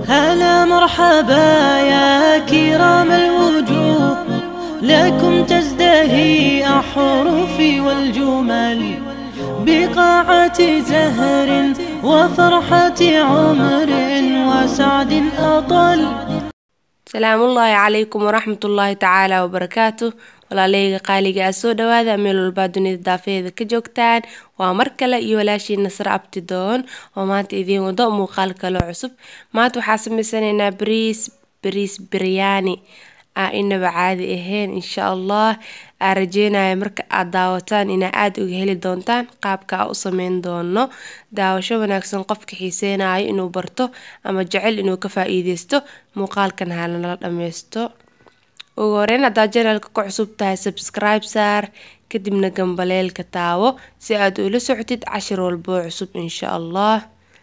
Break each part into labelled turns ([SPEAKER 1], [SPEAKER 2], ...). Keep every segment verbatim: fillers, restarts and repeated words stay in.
[SPEAKER 1] هلا مرحبا يا كرام الوجوه، لكم تزدهي أحرفي والجمل بقاعة زهر وفرحة عمر وسعد أطل.
[SPEAKER 2] سلام الله عليكم ورحمة الله تعالى وبركاته. walaaleyga qaaliga ah soo dhawaada meel walba dunida daafeeda ka joogtaan. waa mar kale iyo walaashii Nasra Abtidoon oo maanta idiin wado muuqaal kale cusub. maanta waxaa sameysanaynaa bariis bariis biryani ah inaba caadi ahayn insha Allah. aan rajeynayo marka aad daawataan ina aad uga heli doontaan qaabka aan u sameyn doono. daawasho wanaagsan qofka xiiseenayo inuu barto ama jecel inuu ka faa'iideysto muuqaalkan hala nala dhameysto. ugu horeyn haddaad channelka ku cusub tahay subscribe saar kadibna gambaleelka taawo si aad ula socotid cashir walbo cusub insha Allah.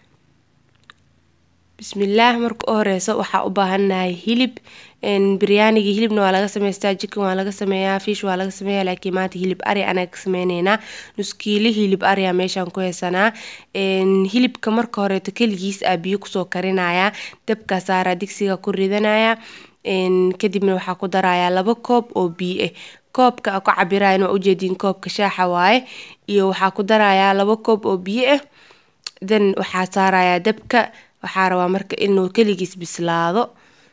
[SPEAKER 2] bismillaah. marka u horeyso waxaa u baahanahay hilib. een biryaniga hilibna waa laga sameystaa, chicken waa laga sameeyaa, fish waa laga sameeyaa, laakiin maanta hilib ari anaga ka sameyneynaa. nus kiilo hilib ari ah meeshaan ku haysanaa. een hilibka marka horeeto kaligiis aa biyo kusoo karinayaa, dabka saaraa, digsiga ku ridanayaa. een kadibna waxaa ku darayaa laba koob oo biyo ah. koobka aan ku cabirayo waa ujeedin koobka shaaxa waaye. iyo waxaa ku darayaa laba koob oo biyo ah. dan waxaa saarayaa dabka. waxaa rabaa marka inuu kaligiis bislaado.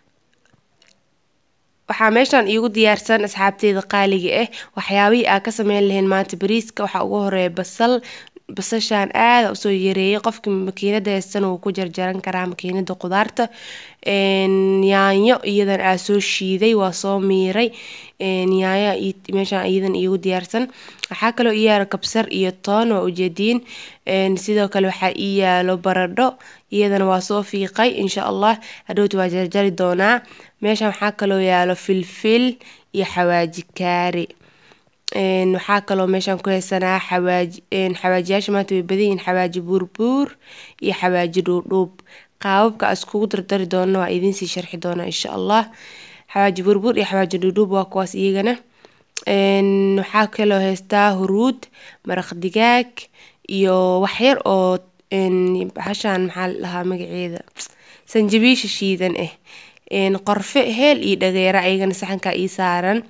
[SPEAKER 2] waxaa meeshaan iigu diyaarsan asxaabteeda qaaliga ah waxyaabihii aan ka sameyn lahayn maanta bariiska. waxaa ugu horeeya basal. basashaan aad usoo yareeyay, qofka makiinada haystan wuu ku jarjaran karaa makiinada qudaarta. een yaanyo iyadan aa soo shiiday waa soo miiray. een yaanyo meeshaan iyadan iigu diyaarsan. waxaa kaloo ii yaalo kabsar iyo toon waa ujeediin. een sidoo kale waxaa ii yaalo baradho iyadana waa soo fiiqay insha Allah. hadhowta waa jarjari doonaa. meeshaan waxaa kaloo yaalo filfil iyo xawaaji kaari. een waxaa kaloo meeshaan ku haysanaa xawaaji een xawaajiyaasha maanta way badan yihiin, xawaaji buurbuur iyo xawaaji dhuudhuub. qaababka aan iskugu dardari doono waa idin sii sharxi doonaa insha Allah. xawaaji buurbuur iyo xawaaji dhuudhuub waa kuwaas iyagana. een waxaa kaloo haystaa huruud, maraq digaag iyo wax yar oo een bahashaan maxaa la dhahaa magaceeda, sanjabiisha shiidan ah. een qorfe heel iyo dhageera ayagana saxanka ii saaran.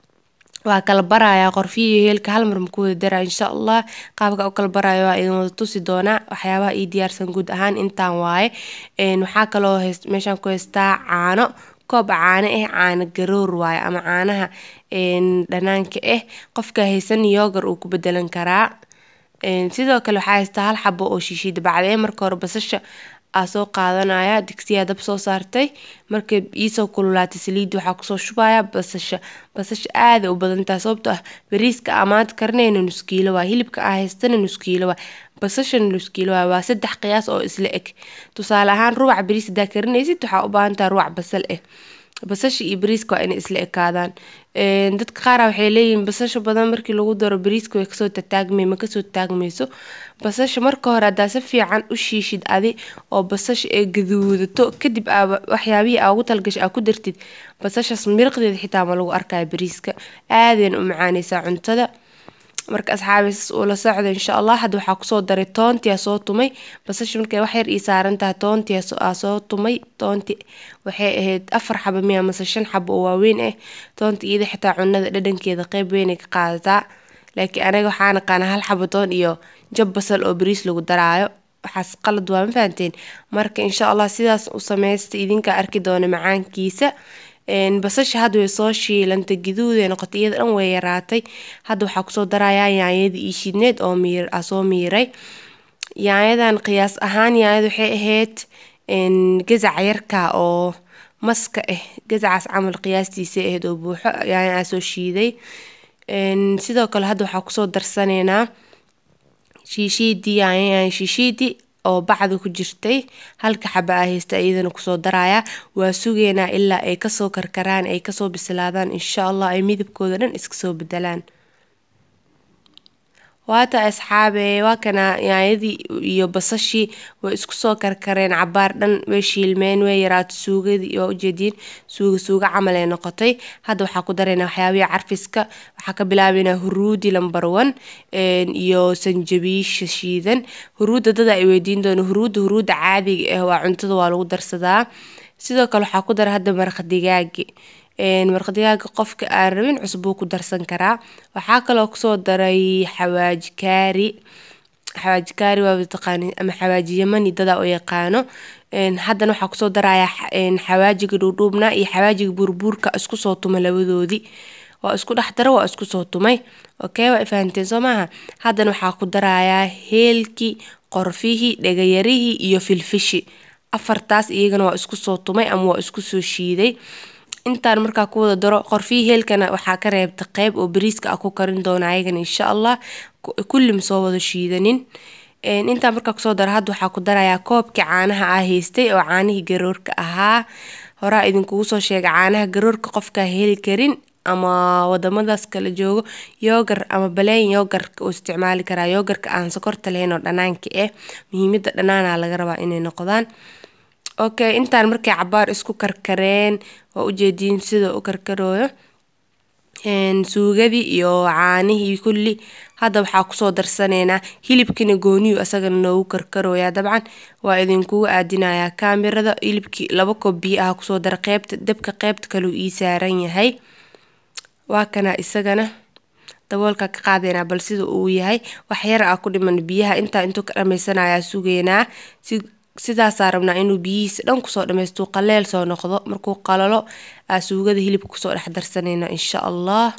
[SPEAKER 2] waa kala barayaa qorfiyo iyo heelka hal mar ma ku wada daraa insha Allah. qaabka u kala barayo waa idin wada tusi doonaa. waxyaabaha ii diyaarsan guud ahaan intaan waaye. een waxaa kaloo meeshaan ku haystaa caano, koob caano ah, caano garoor waaye ama caanaha een dhanaanka ah. qofka haysan yogurt uu ku bedelan karaa. een sidoo kale waxaa haystaa hal xabo oo shiishida bacday. marka hore basasha aa soo qaadanaya, digsiya dab soo saartay. markay iisoo kululaatay saliid waxaa kusoo shubaya basasha. basasha aad u badan tahay sababtoo ah bariiska amaad karnayna nus kiilo waa, hilibka aa haystana nus kiilo waa, basasha nus kiilo waa. waa saddex qiyaas oo isla eg. tusaale ahaan rubac bariis hadaa karinaysid waxaa u baahan tahay rubac basal ah. basasha iyo bariiska waa inay isla ekaadaan. een dadka qaar waxay leeyihiin basasha badan markii lagu daro bariiska way kasoo tataagmay ma kasoo taagmayso. basasha marka hore hadaa si fiican u shiishid adi oo basasha ay gaduudato kadib aa waxyaabihii aa ugu talgashay aa ku dartid, basashaas miraqdeeda xitaa ma lagu arkayo bariiska. aadayna u macaanaysaa cuntada. marka asxaabiis ula socda insha Allah. hadda waxaa kusoo daray toontii soo tumay. basasha markay wax yar ii saaran tahay toontii soo tumay. toontii waxay ahayd afar xabo miya ama shan xabo oo waaweyn ah. toontii iyada xitaa cunada dhadhankeeda qayb weyn ay ka qaadataa, laakiin anaga waxaan aqaanaa hal xabo toon iyo jab basal oo bariis lagu daraayo. waxaas qalad waa ma fahanteen. marka insha Allah sidaas u sameysta idinka arki doona macaankiisa. een basasha hadda way soo shiilantay, gaduuday noqotay, iyada dhan way yaraatay. hadda waxaa kusoo darayaa yaanyadii ii shiidneed oo miir ah soo miiray. yaanyadan qiyaas ahaan yaanyada waxay ahayd een gazac yarka oo maska ah, gazacaas camal qiyaastiisa ahayd oo buuxo yaanya soo shiiday. een sidoo kale hadda waxaa kusoo darsaneynaa shiishidii yaanya shiishidii oo bacda ku jirtay. halka xaba ah haysta iyadana kusoo daraya. waa sugeynaa ilaa ay kasoo karkaraan ay kasoo bislaadaan insha Allah ay midabkooda dhan iska soo bedelaan. waata asxaabe waa kana yaayadii iyo basashii way isku soo karkareen cabaar dhan way shiilmeen way yaraato suugadii oo ujeedin suuga suuga camal ay noqotay hadda waxa ku dareynaa waxyaabihi carfiska waxa ka bilaabeynaa huruudi number one een iyo sanjabiisha shiidan huruuda dad ay weydiin doona huruuda huruuda caadiga ah waa cuntada waa lagu darsadaa sidoo kale waxa ku dar hadda maraq digaag een maraq digaag qofka aan rabin cusbo ku darsan karaa waxa kale oo kusoo daray xawaaji kaari xawaaji kaari waa taqaan ama xawaaji yamani dad oo yaqaano een haddana waxa kusoo daraya een xawaajiga dhuudhuubna iyo xawaajiga burburka isku soo tumay labadoodii waa isku dhaxdaro waa isku soo tumay okay waa fahanteen Soomaha haddana waxa ku daraya heelki qorfihi dhagayarihi iyo filfishi afartaas iyagana waa isku soo tumay ama waa isku soo shiiday intaan markaa ku wada daro qorfihi heelkana waxa ka reebta qayb oo bariiska ku karin doona ayagana insha Allah kulli soo wada shiidanin een inta markaa ku soo daro hadda waxa ku daraya koobka caanaha ah haystay oo caanihi garoorka ahaa hora idinku soo sheegay caanaha garoorka qofka heli karin ama wadamadaas kala joogo yogurt ama baleen yogurt oo isticmaali kara yogurtka aan sokorta lahayn oo dhanaanka ah muhiimada dhanaana laga rabaa inay noqdaan okay intaan markay cabaar isku karkareen oo u jeedin sida u karkarooyo een suugadii iyo caanihi kulli hadda waxa ku soo darsaneena hilibkina gooniyo asaga noo karkarooya dabcan waa idinku aadinaya kaamirada hilibki laba koob biyo ah ku soo dar qaybta dabka qaybta kale uu saaran yahay waa kana isagana daboolka ka qaadayna bal sida uu yahay wax yar ah ku dhiman biyaha inta intuu ka dhamaysanaya sugeena si sidaas arabna inuu biyihiisa dhan ku soo dhamaysto qaleel soo noqdo markuu qalalo suugada hilibka ku soo dhex darsanayna insha Allah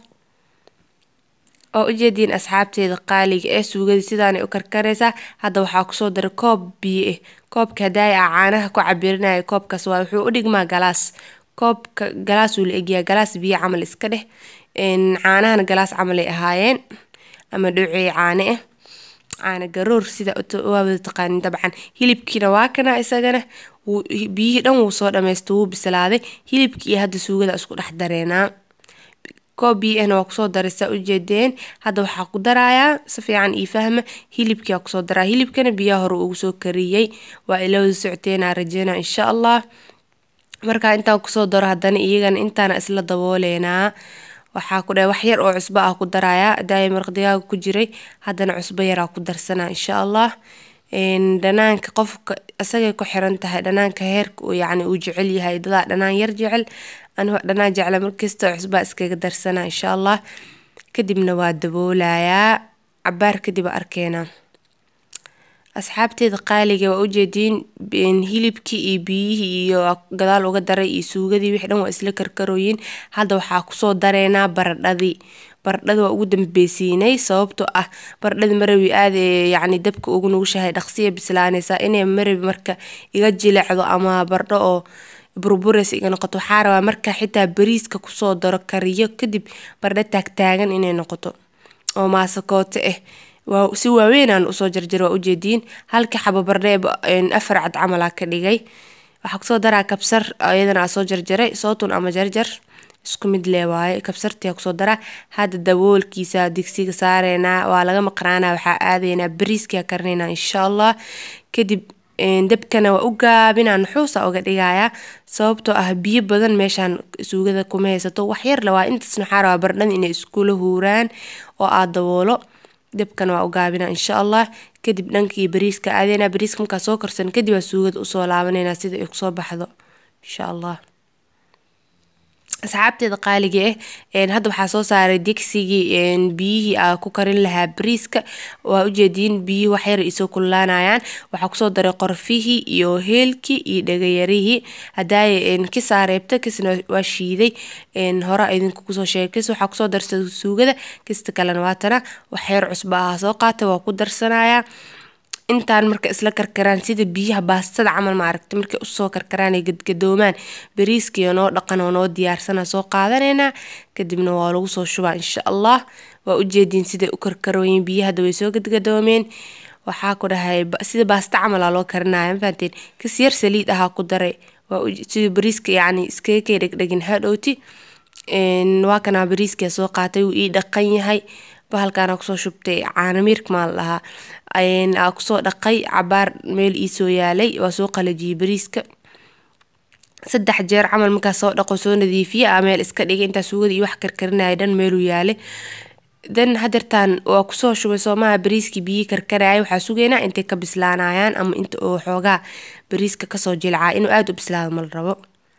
[SPEAKER 2] oo u jeedin asxaabteeda qaaliga ee suugada sidaan ay u karkareysa hadda waxa ku soo dar koob biyo koobka haday caanaha ku cabirinayo koobkaas waa wuxuu u dhigmaa galaas koobka galaas uu leeyahay galaas biyo camal iska dheh in caanahan galaas camal ay ahaayeen ama dhuuci caane ah caana garoor sida waa wada taqaan dabcan hilibkiina waa kana isagana biyo dhan uu soo dhamaysto uu bislaaday hilibkii hadda suugada isku dhex dareena koob biyo ah ku soo daraysa u jeedeen hadda waxa ku daraya si fiican ii fahma hilibkii ku soo daraa hilibkana biyo hore ugu soo kariyay waa ilaa socteena rajayna insha Allah marka inta ku soo daro haddana iyagana intaana isla dabooleena waxa ku dhahay wax yar oo cusbo ah ku daraya daay maraq digaag ku jiray haddana cusbo yar ku darsana insha Allah een dhanaanka qofka asaga ku xiran tahay dhanaanka heerka oo yaani uu jecel yahay dad dhanaan yar jecel anu dhanaan jecel markasta cusbo iskaga darsana insha Allah kadibna waa daboolaya cabaar kadib arkeena asxaabteeda qaaliga waa u jeedin hilibkii iyo biyihii iyo gadaal uga daray iyo suugadii wixii dhan waa isla karkarooyin hadda waxa ku soo dareena baradhadii baradhada waa ugu dambeeysiinay sababtoo ah baradhada marawi aad yaani dabka ugu nugushahay dhaqsiya bislaanaysa inay marawi marka iga jilecdo ama baradho oo burburis iga noqoto waxa rabaa marka xitaa bariiska ku soo daro kariyo kadib baradho taag taagan inay noqoto oo maasakoote ah waa si waaweyn aan u soo jarjar waa u jeedin halka xabo baradho in afar cad camal ka dhigay waxa ku soo daraa kabsar ayadana soo jarjaray sootun ama jarjar isku mid leeyahay kabsartii ku soo dara hada daboolkiisa digsiga saareena waa laga maqraana waxa aadayna bariiska karneena insha Allah kadib dabkana waa u gaabinaan xuusa uga dhigaya sababtoo ah biyo badan meeshan suugada kuma haysato wax yar la waa intaasna xaraa baradhada inay isku la huuraan oo aad daboolo dabkan waa u gaabina insha Allah kadib dhankii bariiska aadayna bariiska marka soo karsan kadib waa suugada u soo laabanayna sida ay ku soo baxdo insha Allah asxaabteeda qaaliga ah een hadda waxa soo saaray digsigii een biyihii aa ku karin lahaa bariiska waa u jeedin biyo wax yar isoo kululaanayaan waxa ku soo daray qorfihii iyo heelkii iyo dhagayarihii haday een ki saareebta kisna waa shiiday een hore idinku ku soo sheekay waxa ku soo darsay suugada kista kalena waatana wax yar cusbo ah soo qaatay waa ku darsanaya intaan marka isla karkaraan sida biyaha baastada camal ma aragtay markay u soo karkaraan ay gadgadoomaan bariiska noo dhaqan oo noo diyaarsana soo qaadanayna kadibna waa lagu soo shubaa insha Allah waa u jeedin sida u karkarooyin biyaha way soo gadgadoomeen waxa ku dhahay sida baasta camal loo karinayo faanteen kasiyar saliid ah ku daray waa sida bariiska yaani iska kay dhagdhagin hadhowti een waa kana bariiska soo qaatay uu ii dhaqan yahay bahalkaan kusoo shubtay caano miirka maal lahaa ayaan kusoo dhaqay cabaar meel ii soo yaalay waa soo qalajiyay bariiska saddex jeer camal markaa soo dhaqo soo nadiifiye aa meel iska dhigay intaa suugada iyo wax karkarinaya dhan meeluu yaalay dan hadeertaan waa kusoo shubay soomaha bariiskii biyi karkaraya waxaa sugaynaa intay ka bislaanayaan ama inta oo xoogaa bariiska kasoo jilcaa inuu aada u bislaado mal rabo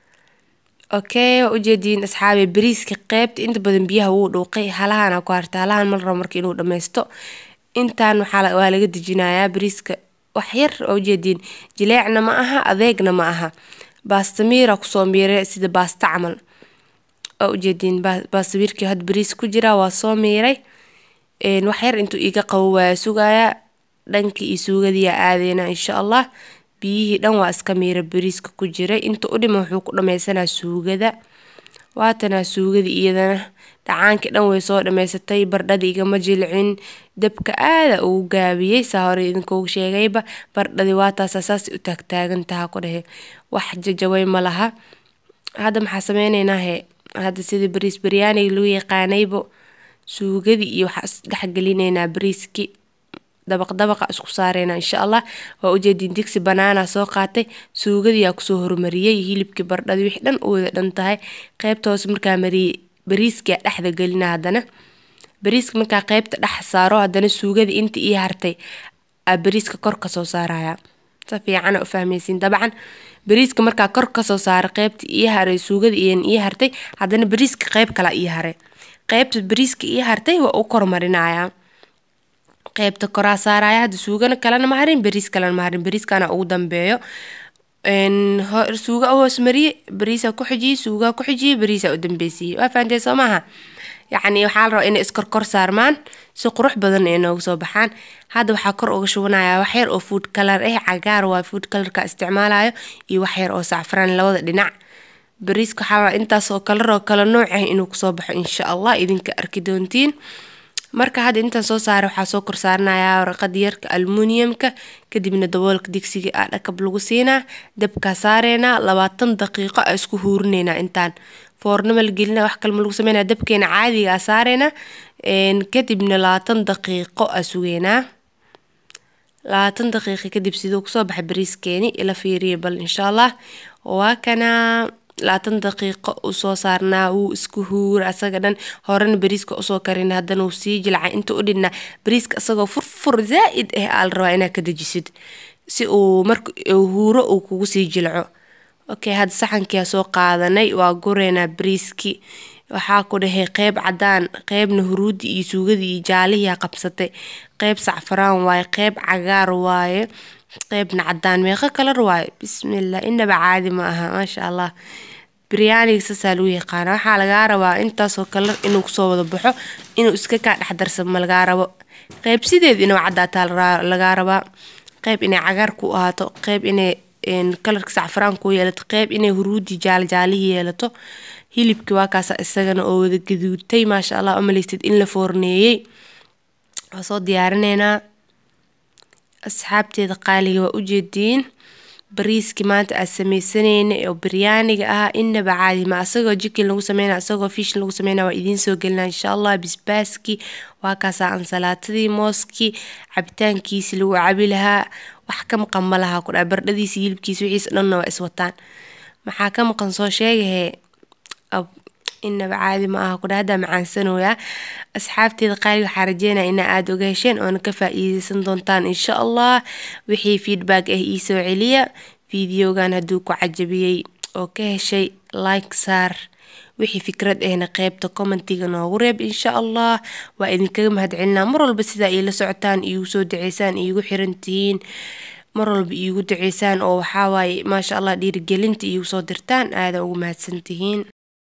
[SPEAKER 2] okay waa ujeediin asxaabi bariiska qeybta inta badan biyaha wuu dhuuqay halahana ku harta halahan mal rabo marka inuu dhameysto intaan waxaa waa laga dejinayaa bariiska wax yar waa ujeediin jileecna ma aha adeegna ma aha baasta miira kusoo miiray sida baasta camal oo ujeediin baasta miirkii had bariis ku jira waa soo miiray een wax yar intuu iga qabo waa sugayaa dhankii iyo suugadii aadayna insha Allah biyihii dhan waa iska miiray bariiska ku jiray inta u dhimo wuxuu ku dhameysanaa suugada waatana suugadii iyadana dhacaankii dhan way soo dhameysatay bardhadii igama jilcin dabka aada ugu gaabiyay saa hore idinkugu sheegayba bardhadii waa taas asaas u taagtaagan taha ku dhahe wax jajaway ma laha hadda maxaa sameynaynaa he hadda sidii bariis biryani lagu yaqaanaybo suugadii iyo waxa isdhex gelinaynaa bariiskii dabaq dabaqa isku saarayna insha Allah waa ujeedin digsi banaana soo qaatay suugadii aa kusoo hormariyay hilibkii bardhadii wixii dhan oo wada dhan tahay qaybta hoos markaa mariyay bariiska dhexda galina hadana bariiska markaa qaybta dhex saaro hadana suugadii inta ii hartay aa bariiska kor ka soo saaraya si fiican u fahmaysiin dabcan bariiska markaa kor ka soo saar qaybta ii haray suugadii ii hartay hadana bariiska qayb kala ii haray qaybta bariiska ii hartay waa u kormarinaya qaybta koraa saaraya hada suugana kalena ma harin bariis kalena ma harin bariiskana ugu dambeeyo een suuga hoos mariye bariisa ku xijiyay suuga ku xijiyay bariisa u dambeysay waa faantay Soomaha يعني waxaa la rabaa in iskor kor saarmaan si qurux badan ay noogu soo baxaan hada waxa kor uga shubanayaa wax yar oo food color eh cagaar waa food color ka isticmaalayo iyo wax yar oo saafraan labada dhinac bariiska waxa la rabaa intaas oo color oo kala nooc ah inuu ku soo baxo insha Allah idinka arki doontiin marka hada inta soo saaro waxa soo kor saarnayaa warqad yarka aluminiumka kadibna daboolka digsiga ah dhakab lagu siinaa dabka saareena labaatan daqiiqo isku huurineena intaan foornama la gelina wax kale ma lagu sameeyna dabkeena caadiga ah saareena een kadibna labaatan daqiiqo asugeena labaatan daqiiqo kadib sidoo ku soo baxay bariiskeeni ila fiiriye bal insha Allah waa kana labaatan daqiiqo u soo saarnaa uu isku huur asaga dhan horena bariiska u soo karin hadana uu sii jilcay inta u dhina bariiska asagoo furfur zaaid ah al rabaa inaad ka dajisid si uu marka uu huuro uu kugu sii jilco okay had saxankiya soo qaadanay waa gureena bariiski waxa ku dhahay qayb cadaan qaybna huruudi iyo suugadii iyo jaalihi qabsatay qayb saafraan waay qayb cagaar waay qaybna cadaan meeqa kala waay bismillah inaba caadi ma aha ma sha Allah biryani sasalu yaqaan waxa laga rabaa intaas oo kala inuu soo wada baxo inuu iska ka dhaxdarsan ma laga rabo qayb sideed inuu cadaataa laga rabaa qayb inay cagaar ku ahaato qayb inay in kalarka saafraan ku yeelato qayb inay huruudi jaal jaalihi yeelato hilibki waa kaas isagana oo wada gaduutay ma sha Allah umaleystid in la foorneeyay waa soo diyaarinayna asxaabteeda qaaliga waa u jeedin bariiski maanta aan sameysanayna oo biryaniga ah inaba caadi ma asagoo chicken lagu sameeyna asagoo fish lagu sameeyna waa idin soo galnaa insha Allah bisbaaski waa kaas ansalaatadii mooski cabitaankiisi lagu cabi lahaa wax ka maqan ma laha ku dhaay bardhadiisi hilibkiisa wixiis dhanna waa iswataan maxaa ka maqan soo sheegay inaba caadi ma aha ku dhaada macaansanooya asxaabteeda qaali waxa rajeynaa in aad uga hesheen oo ka faa'iideysan doontaan insha Allah wixii feedback ah ii soo celiya videogan haduu ku cajabiyay oo ka heshay like saar wixii fikrad ahna qaybta commentiga noogu reeb insha Allah waa idinkaga mahadcelinaa mar walba sida ay la socotaan iyo soo duceysaan iyo xirantiin mar walba iigu duceysaan oo waxa waay ma sha Allah dhiirigelinta iyo soo dirtaan aad ugu mahadsantihiin